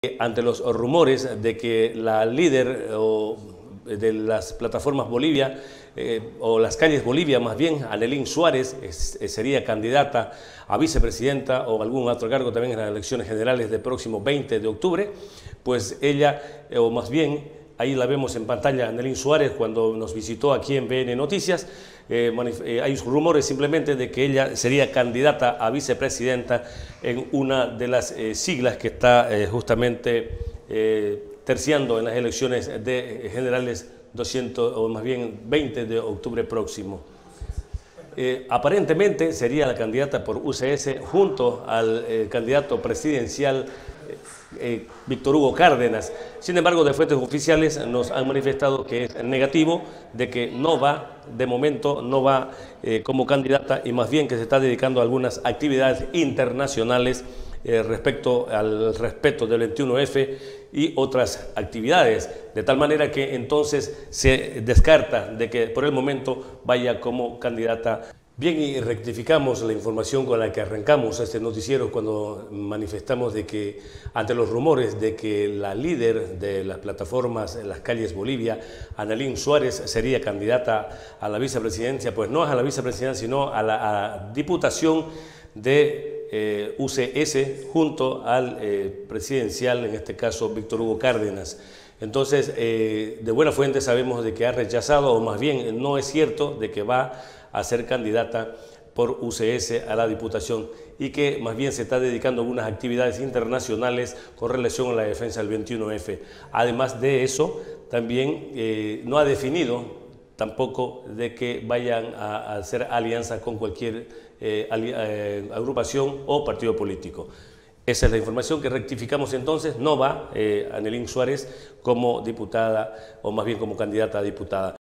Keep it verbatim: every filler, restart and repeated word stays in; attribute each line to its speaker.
Speaker 1: Ante los rumores de que la líder o de las plataformas Bolivia eh, o las calles Bolivia más bien, Anelín Suárez, es, es, sería candidata a vicepresidenta o algún otro cargo también en las elecciones generales del próximo veinte de octubre, pues ella, eh, o más bien, ahí la vemos en pantalla, Anelín Suárez, cuando nos visitó aquí en B N Noticias, eh, eh, hay rumores simplemente de que ella sería candidata a vicepresidenta en una de las eh, siglas que está eh, justamente eh, terciando en las elecciones de, eh, generales doscientos, o más bien veinte de octubre próximo. Eh, aparentemente sería la candidata por U C S junto al eh, candidato presidencial eh, eh, Víctor Hugo Cárdenas. Sin embargo, de fuentes oficiales nos han manifestado que es negativo, de que no va, de momento no va eh, como candidata y más bien que se está dedicando a algunas actividades internacionales eh, respecto al respeto del veintiuno F y otras actividades, de tal manera que entonces se descarta de que por el momento vaya como candidata. Bien, y rectificamos la información con la que arrancamos este noticiero cuando manifestamos de que ante los rumores de que la líder de las plataformas en las calles Bolivia, Anelín Suárez, sería candidata a la vicepresidencia, pues no a la vicepresidencia, sino a la a diputación de eh, U C S junto al eh, presidencial, en este caso Víctor Hugo Cárdenas. Entonces, eh, de buena fuente sabemos de que ha rechazado, o más bien no es cierto, de que va a ser candidata por U C S a la diputación y que más bien se está dedicando a algunas actividades internacionales con relación a la defensa del veintiuno F. Además de eso, también eh, no ha definido tampoco de que vayan a, a hacer alianza con cualquier eh, ali, eh, agrupación o partido político. Esa es la información que rectificamos entonces. No va eh, Anelín Suárez como diputada o más bien como candidata a diputada.